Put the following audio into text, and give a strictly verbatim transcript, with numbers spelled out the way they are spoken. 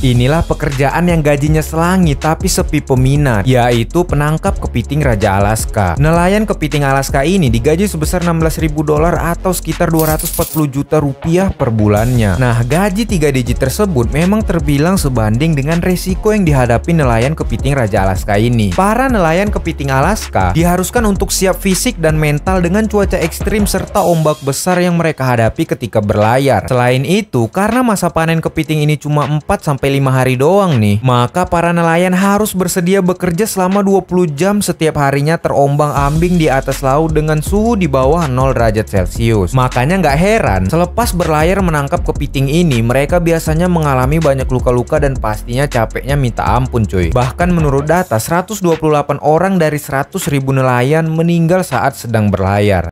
Inilah pekerjaan yang gajinya selangit tapi sepi peminat, yaitu penangkap kepiting Raja Alaska. Nelayan kepiting Alaska ini digaji sebesar enam belas ribu dolar atau sekitar dua ratus empat puluh juta rupiah per bulannya. Nah, gaji tiga digit tersebut memang terbilang sebanding dengan resiko yang dihadapi nelayan kepiting Raja Alaska ini. Para nelayan kepiting Alaska diharuskan untuk siap fisik dan mental dengan cuaca ekstrim serta ombak besar yang mereka hadapi ketika berlayar. Selain itu, karena masa panen kepiting ini cuma empat sampai lima hari doang nih, maka para nelayan harus bersedia bekerja selama dua puluh jam setiap harinya terombang-ambing di atas laut dengan suhu di bawah nol derajat Celcius. Makanya nggak heran selepas berlayar menangkap kepiting ini, mereka biasanya mengalami banyak luka-luka dan pastinya capeknya minta ampun cuy. Bahkan menurut data, seratus dua puluh delapan orang dari seratus ribu nelayan meninggal saat sedang berlayar.